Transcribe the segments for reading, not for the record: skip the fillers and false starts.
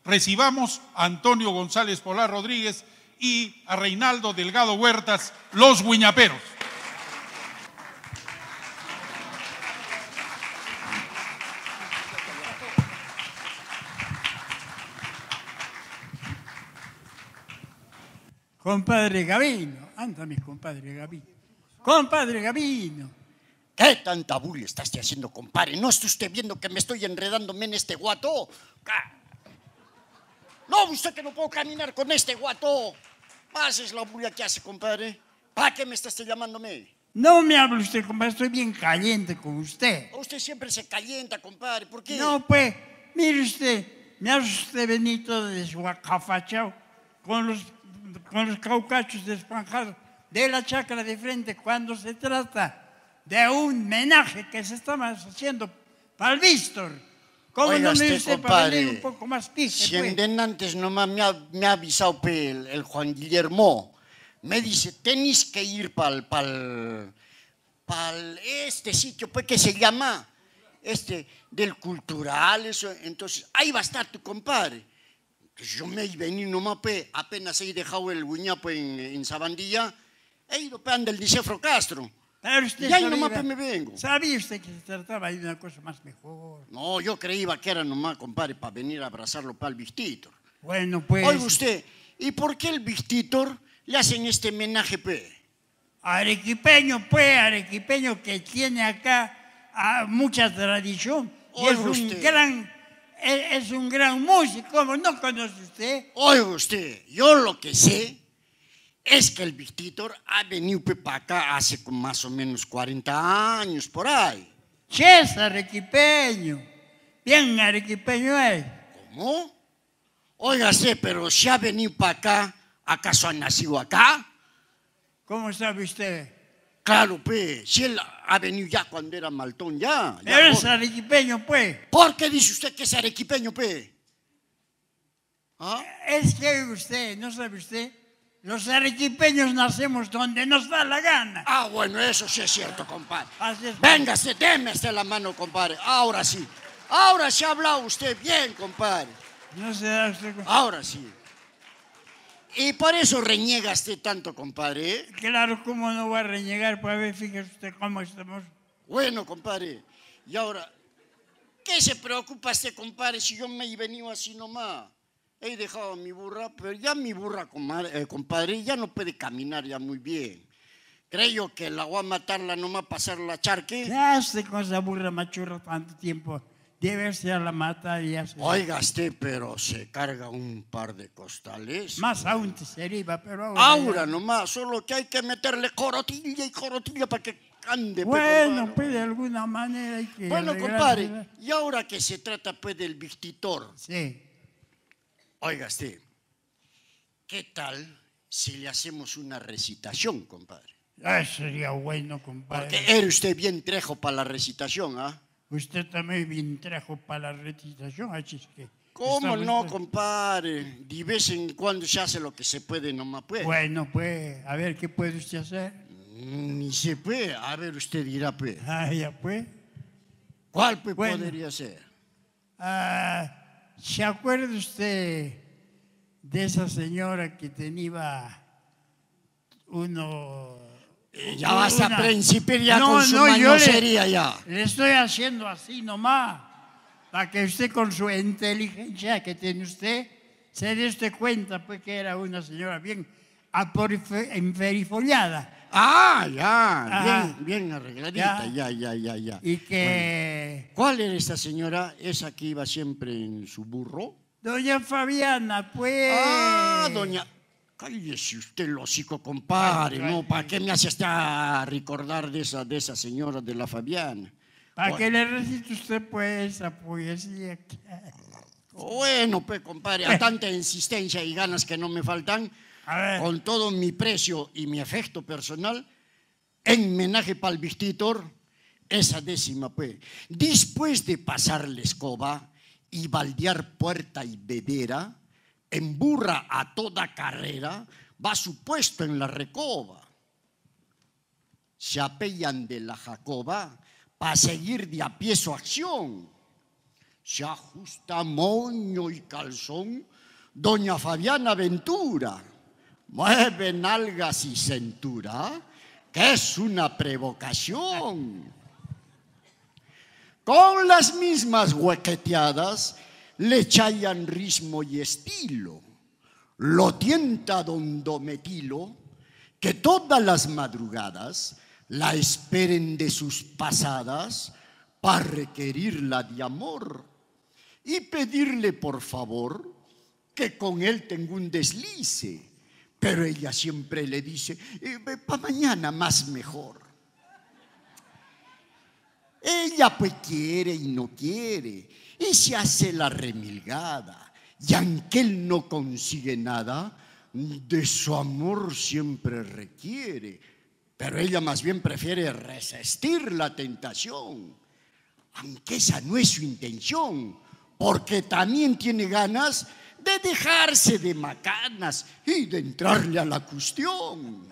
recibamos a Antonio González Polar Rodríguez y a Reinaldo Delgado Huertas, los Huiñaperos. Compadre Gavino, anda mi compadre Gavino. Compadre Gavino. ¿Qué tanta bulla está usted haciendo, compadre? ¿No está usted viendo que me estoy enredándome en este guato? No, usted que no puedo caminar con este guato. Pases la bulla que hace, compadre. ¿Para qué me está usted llamándome? No me hable usted, compadre, estoy bien caliente con usted. Usted siempre se calienta, compadre. ¿Por qué? No, pues, mire usted, me hace usted venir todo desguacafachado con los caucachos despanjados de la chacra de frente cuando se trata de un menaje que se estaba haciendo para el Víctor. ¿Cómo Oiga, no me usted, dice para compadre, venir un poco más pije? si Pues? en denantes nomás me ha avisado el Juan Guillermo. Me dice, tenéis que ir para este sitio pues, que se llama del cultural. Eso. Entonces, ahí va a estar tu compadre. Entonces, yo me he venido nomás, pues, apenas he dejado el guiñapo en Sabandilla, he ido pues, ande el Dicefro Castro. Pero usted Y ahí sabía, nomás pues, me vengo. ¿sabía usted que se trataba de una cosa más mejor? No, yo creía que era nomás, compadre, para venir a abrazarlo para el Vistitor. Bueno, pues... Oiga usted, ¿y por qué el Vistitor le hacen este homenaje, pe? Arequipeño que tiene acá mucha tradición. Y es un gran músico, ¿cómo no conoce usted? Oiga usted, yo lo que sé es que el Vistitor ha venido para acá hace más o menos 40 años, por ahí. Che, es arequipeño. Bien arequipeño es. ¿Cómo? Óigase, pero si ha venido para acá, ¿acaso ha nacido acá? ¿Cómo sabe usted? Claro, pues, si él ha venido ya cuando era maltón, ya. Pero es arequipeño, pues. ¿Por qué dice usted que es arequipeño, pues? ¿Ah? Es que usted, ¿no sabe usted? Los arequipeños nacemos donde nos da la gana. Ah, bueno, eso sí es cierto, compadre. Así es. Véngase, démese la mano, compadre. Ahora sí. Ahora sí ha hablado usted bien, compadre. No se da usted... Ahora sí. Y por eso reniega usted tanto, compadre, ¿eh? Claro, ¿cómo no va a renegar? Pues a ver, fíjese usted cómo estamos. Bueno, compadre. Y ahora, ¿qué se preocupa este compadre si yo me he venido así nomás? He dejado a mi burra, pero ya mi burra, compadre, ya no puede caminar ya muy bien. Creo que la voy a matarla nomás pasar la charque. ¿Qué hace con esa burra machurra tanto tiempo? Debe ser la mata y hace... Oiga usted, pero se carga un par de costales. Más aún te sería, pero Ahora nomás, solo que hay que meterle corotilla para que ande. Bueno, pues de alguna manera hay que... Bueno, compadre, y ahora que se trata pues del Vistitor. Sí. Oiga usted, ¿qué tal si le hacemos una recitación, compadre? Sería bueno, compadre. Porque era usted bien trejo para la recitación, ¿ah? Usted también bien trajo para la recitación, así es que... ¿Cómo no, compadre? De vez en cuando se hace lo que se puede nomás, pues. Bueno, pues, a ver, ¿qué puede usted hacer? Ni se puede. A ver, usted dirá, pues. Ah, ya pues. ¿Cuál pues, Bueno. podría ser? ¿Se acuerda usted de esa señora que tenía uno... Ya vas a principiar ya con su yo mañosería ya. le estoy haciendo así nomás, para que usted con su inteligencia que tiene usted, se dé usted cuenta pues que era una señora bien emperifollada. Ah, ya, Ajá. bien arregladita, ya. Y que... Bueno, ¿cuál era esta señora? ¿Esa que iba siempre en su burro? Doña Fabiana, pues... Ah, doña... Cállese usted el hocico, compadre, ¿no? ¿Para qué me hace hasta recordar de esa señora de la Fabiana? Para que le recite usted pues esa poesía. Bueno, pues, compadre, a tanta insistencia y ganas que no me faltan, con todo mi precio y mi afecto personal, en homenaje para el Vistitor, esa décima, pues. Después de pasar la escoba y baldear puerta y vedera, en burra a toda carrera, va su puesto en la recoba. Se apellan de la Jacoba para seguir de a pie su acción. se ajusta moño y calzón doña Fabiana Ventura. Mueve nalgas y cintura, que es una provocación. Con las mismas huequeteadas le chayan ritmo y estilo. Lo tienta don Dometilo, que todas las madrugadas la esperen de sus pasadas para requerirla de amor y pedirle por favor que con él tenga un deslice. Pero ella siempre le dice, para mañana más mejor. Ella pues quiere y no quiere, y se hace la remilgada, y aunque él no consigue nada, de su amor siempre requiere. Pero ella más bien prefiere resistir la tentación, aunque esa no es su intención, porque también tiene ganas de dejarse de macanas y de entrarle a la cuestión.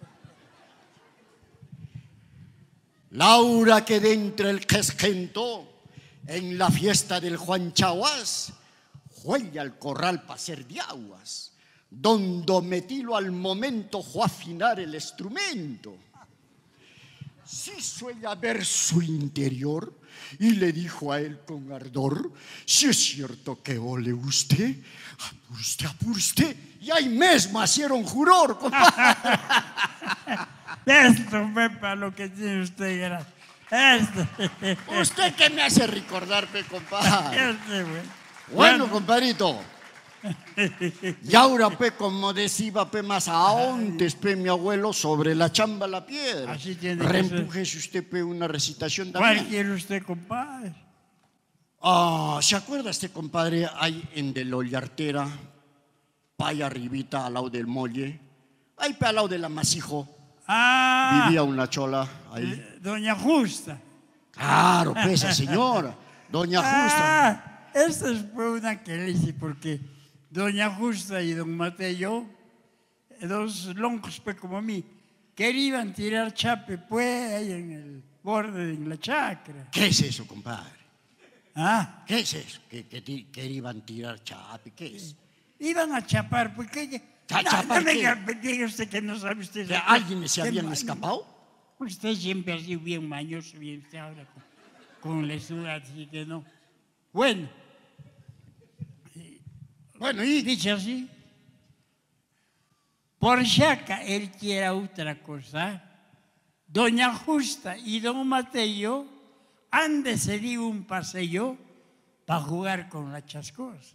Laura, que de entre el quesquento en la fiesta del Juan Chaguas juega al corral para hacer de aguas. Don Dometilo al momento fue a afinar el instrumento. Sí suele ver su interior y le dijo a él con ardor: si es cierto que ole usted, apurste, y ahí mismo hicieron juror, compadre. Esto fue para lo que tiene usted, gracias. ¿Usted qué me hace recordar, compadre? Bueno, Bueno, compadrito. Y ahora, como decía, más antes, mi abuelo, sobre la chamba la piedra. Así tiene que reempújese usted, una recitación ¿cuál también. quiere usted, compadre? ¿Se acuerda este, compadre, ahí en de la Ollartera, pa' allá arribita, al lado del muelle, ahí pa' al lado del amasijo, vivía una chola ahí? Doña Justa. Claro, pues, esa señora, doña Justa. Esta fue una que le hice porque doña Justa y don Mateo, dos loncos pues como mí, querían tirar chape pues ahí en el borde de la chacra. ¿Qué es eso, compadre? ¿Ah? ¿Qué es eso? ¿Que iban a tirar chape? ¿Qué es? Iban a chapar, porque... ¿Chapar no qué? me diga usted que no sabe usted. ¿Que alguien se habían escapado? Usted siempre ha sido bien mañoso, bien usted ahora con lesura, así que no. Bueno, y dicho así, por chaca él quiera otra cosa, doña Justa y don Mateo han decidido un paseo para jugar con la chascosa.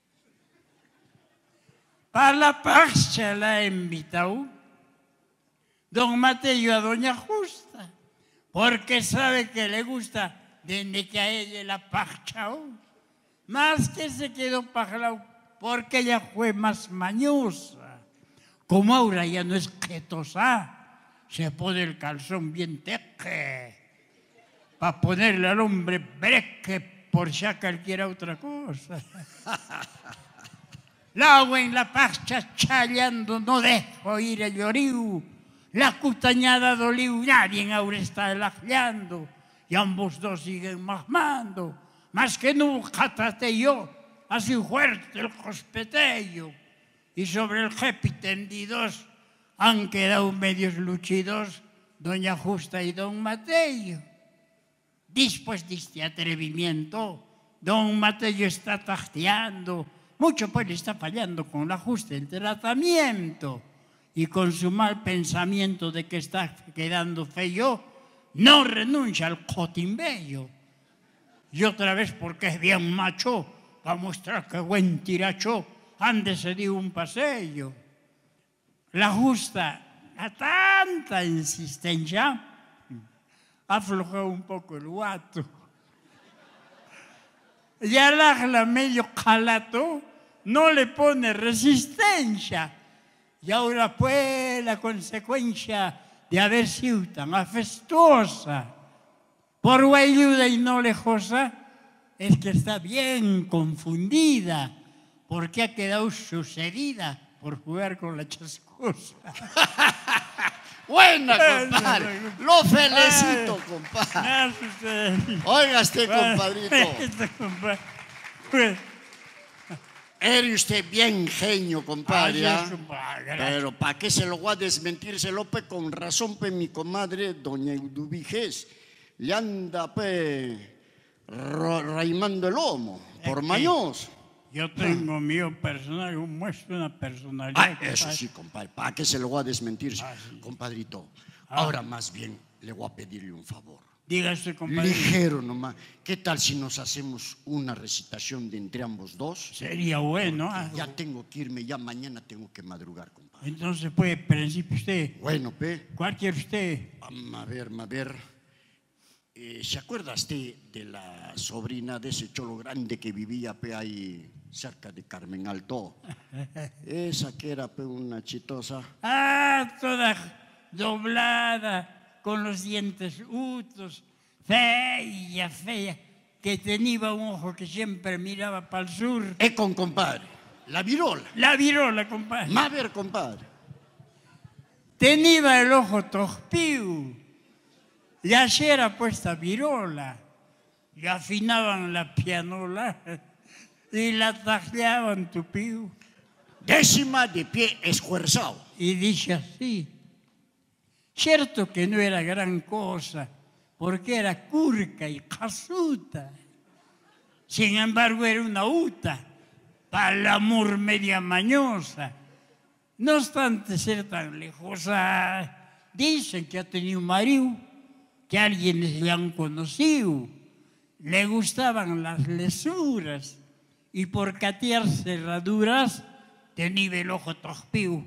Para la parcha la ha invitado don Mateo a doña Justa, porque sabe que le gusta desde que a ella la parchao, más que se quedó parlao, porque ella fue más mañosa. Como ahora ya no es jetosa, se pone el calzón bien teque, para ponerle al hombre breque por si cualquiera otra cosa. La agua en la parcha chaleando, no dejo ir el lloriu. La cutañada doliu, nadie ahora está elajleando. Y ambos dos siguen mamando. Más que nunca traté yo, así fuerte el cospetello. Y sobre el jepi tendidos han quedado medios luchidos doña Justa y don Mateo. Después de este atrevimiento, don Mateo está tajeando. Mucho pues le está fallando con la Justa el tratamiento. Y con su mal pensamiento de que está quedando feo, no renuncia al cotimbello. Y otra vez, porque es bien macho, para mostrar que buen tiracho, han decidido un paseo. La Justa, a tanta insistencia, aflojó un poco el guato. Y al ajla medio calato, no le pone resistencia. Y ahora pues la consecuencia de haber sido tan afectuosa por guayuda y no lejosa es que está bien confundida porque ha quedado sucedida por jugar con la chascosa. Buena, compadre. Lo felicito, compadre. Gracias. Oiga usted, compadrito. Compadre. Pues, Eres usted bien genio, compadre. ay, ¿ah? compadre. Pero ¿para qué se lo voy a desmentir? Se lo pe con razón, pe mi comadre, doña Eudubigés, le anda pe raimando el lomo, por que mañoso. Yo tengo mío personal, yo muestro una personalidad. Eso compadre. sí, compadre, ¿para qué se lo voy a desmentir? Sí. Compadrito, ahora más bien le voy a pedirle un favor. Diga usted, compadre. Ligero nomás. ¿Qué tal si nos hacemos una recitación de entre ambos dos? Sería bueno. Ya tengo que irme, ya mañana tengo que madrugar, compadre. Entonces, pues, principio usted. Bueno, pe. ¿Cuál quiere usted? A ver. ¿Se acuerda usted de la sobrina de ese cholo grande que vivía pe ahí cerca de Carmen Alto? Esa que era pe una chitosa. Ah, toda doblada, con los dientes utos, fea, que tenía un ojo que siempre miraba para el sur. Con compadre, la virola. La virola, compadre. A ver, compadre. Tenía el ojo torpiu. Y así era puesta virola. Y afinaban la pianola y la tajeaban tupiu. Décima de pie esfuerzado. Y dice así. Cierto que no era gran cosa, porque era curca y casuta. Sin embargo, era una uta, para el amor media mañosa. No obstante ser tan lejosa, dicen que ha tenido un marido, que alguien le han conocido. Le gustaban las lesuras y por catear cerraduras tenía el ojo torpiu.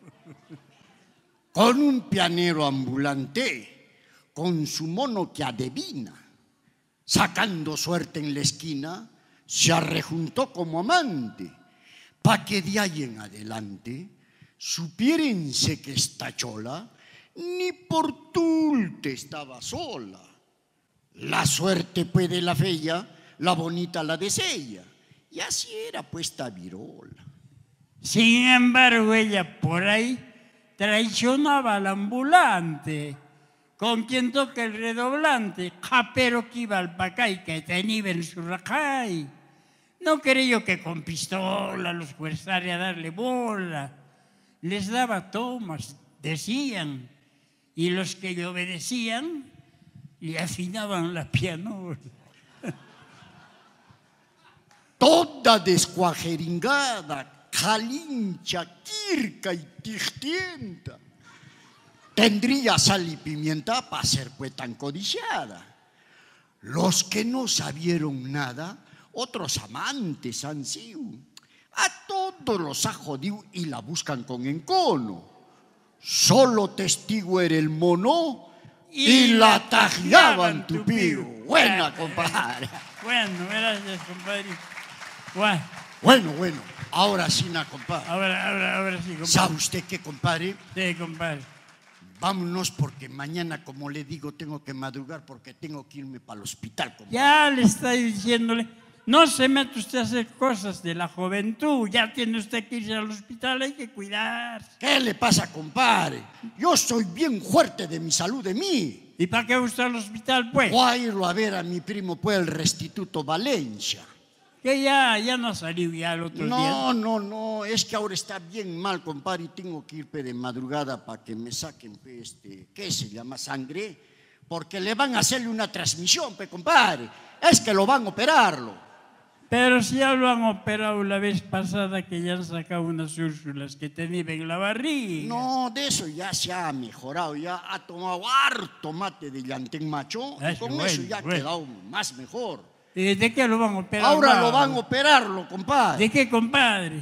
Con un pianero ambulante, con su mono que adivina, sacando suerte en la esquina, se arrejuntó como amante, pa' que de ahí en adelante supiérense que esta chola ni por tulte estaba sola. La suerte pues de la fea, la bonita la desea, y así era puesta virola. Sin embargo, ella por ahí traicionaba al ambulante, con quien toca el redoblante, pero que iba al pacay, que tenía en su racay. No creyó que con pistola los fuerzara a darle bola. Les daba tomas, decían, y los que le obedecían le afinaban la pianola. Toda descuajeringada, calincha, quirca y tigtienta. Tendría sal y pimienta para ser pues tan codiciada. Los que no sabieron nada, otros amantes han sido. A todos los ha jodido y la buscan con encono. Solo testigo era el mono y la tajeaban tupido. Buena, compadre. Bueno, gracias, compadre. Bueno, ahora sí, compadre. Ahora sí, compadre. ¿Sabe usted qué, compadre? Sí, compadre. Vámonos porque mañana, como le digo, tengo que madrugar porque tengo que irme para el hospital, compadre. Ya le estoy diciéndole, no se mete usted a hacer cosas de la juventud. Ya tiene usted que irse al hospital, hay que cuidarse. ¿Qué le pasa, compadre? Yo soy bien fuerte de mi salud, de mí. ¿Y para qué usted al hospital, pues? Voy a irlo a ver a mi primo, pues, el Restituto Valencia. Que ya no salió ya el otro día. No, es que ahora está bien mal, compadre, y tengo que ir de madrugada para que me saquen, ¿qué se llama? Sangre, porque le van a hacerle una transmisión, compadre. Es que lo van a operarlo. Pero si ya lo han operado la vez pasada, que ya han sacado unas úrsulas que tenía en la barriga. No, de eso ya se ha mejorado, ya ha tomado harto mate de llantén macho, y con eso ya ha quedado más mejor. ¿Y de qué lo van a operar? Ahora lo van a operarlo, compadre. ¿De qué, compadre?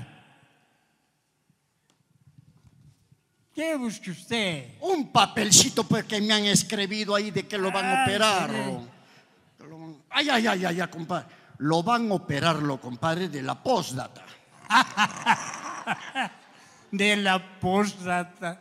¿Qué busca usted? Un papelcito pues que me han escrito ahí de que lo van a operarlo. Ay, compadre. Lo van a operarlo, compadre, de la postdata. De la postdata.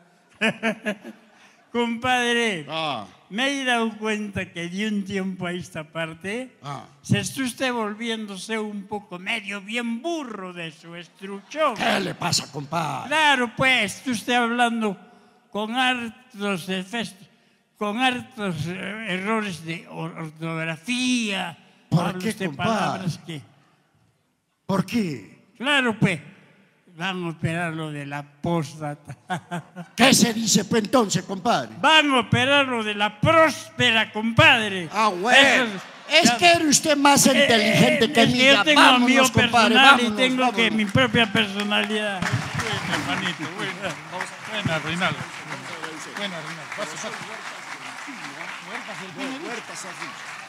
Compadre, me he dado cuenta que de un tiempo a esta parte se está usted volviéndose un poco medio bien burro de su estrucción. ¿Qué le pasa, compadre? Claro, pues, está usted hablando con hartos defectos, con hartos errores de ortografía. ¿Por qué, compadre? Palabras que ¿Por qué? Claro, pues, van a operar lo de la próstata. ¿Qué se dice pues entonces, compadre? Van a operar lo de la próspera, compadre. Ah, bueno. Es que eres usted más inteligente que mí. Yo tengo Vámonos, mío compadre, personal y vámonos, tengo vámonos. que mi propia personalidad. Buena, hermanito, buena. Buena, Reinaldo. Buena, Reinaldo. Pase, pase. Huertas,